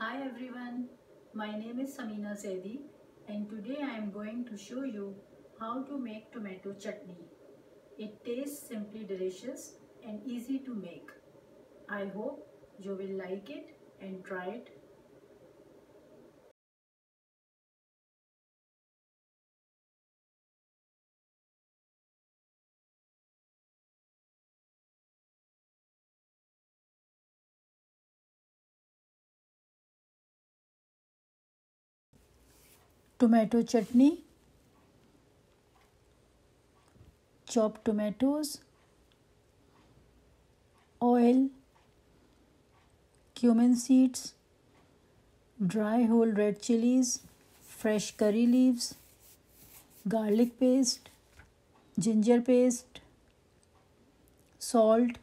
Hi everyone, my name is Samina Zaidi and today I am going to show you how to make tomato chutney. It tastes simply delicious and easy to make. I hope you will like it and try it. Tomato chutney, chopped tomatoes, oil, cumin seeds, dry whole red chilies, fresh curry leaves, garlic paste, ginger paste, salt,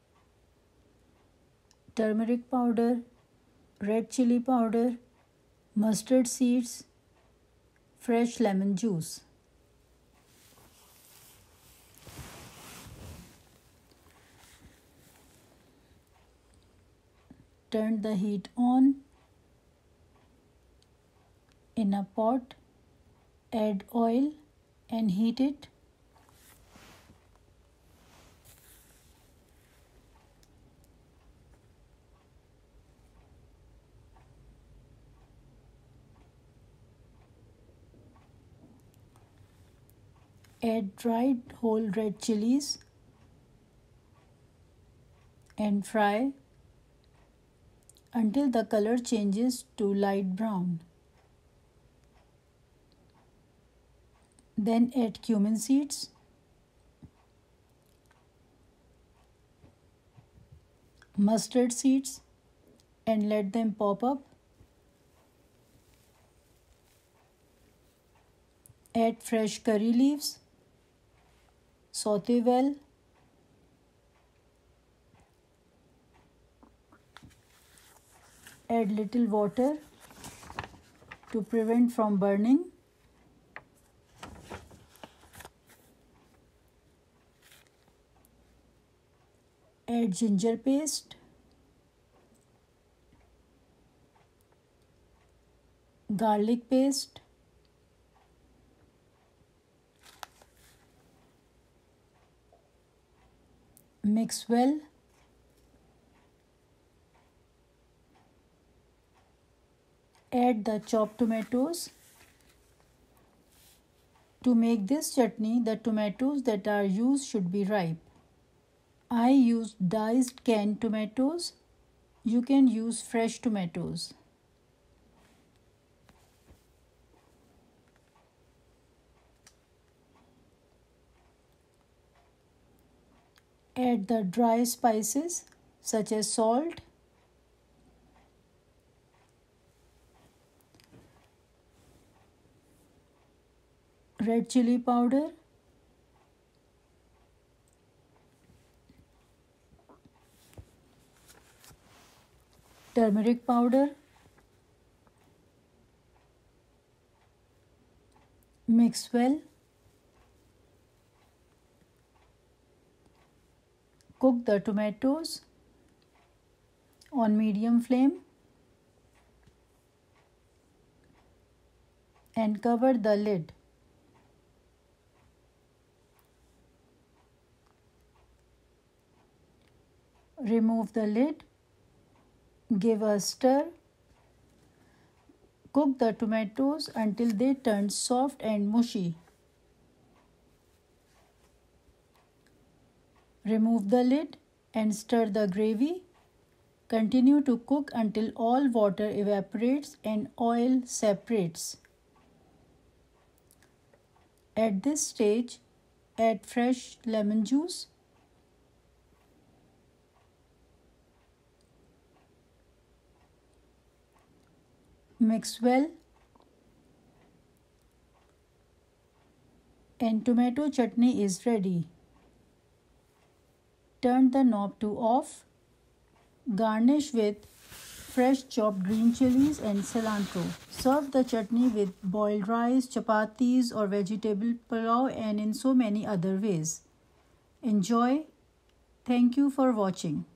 turmeric powder, red chili powder, mustard seeds, fresh lemon juice. Turn the heat on. In a pot, add oil and heat it. Add dried whole red chilies and fry until the color changes to light brown. Then add cumin seeds, mustard seeds and let them pop up. Add fresh curry leaves, saute well. Add little water to prevent from burning. Add ginger paste, garlic paste, mix well. Add the chopped tomatoes. To make this chutney, the tomatoes that are used should be ripe. I used diced canned tomatoes. You can use fresh tomatoes. Add the dry spices such as salt, red chili powder, turmeric powder, mix well. Cook the tomatoes on medium flame and cover the lid. Remove the lid. Give a stir. Cook the tomatoes until they turn soft and mushy. Remove the lid and stir the gravy. Continue to cook until all water evaporates and oil separates. At this stage, add fresh lemon juice. Mix well. And tomato chutney is ready. Turn the knob to off. Garnish with fresh chopped green chilies and cilantro. Serve the chutney with boiled rice, chapatis or vegetable pulao and in so many other ways. Enjoy. Thank you for watching.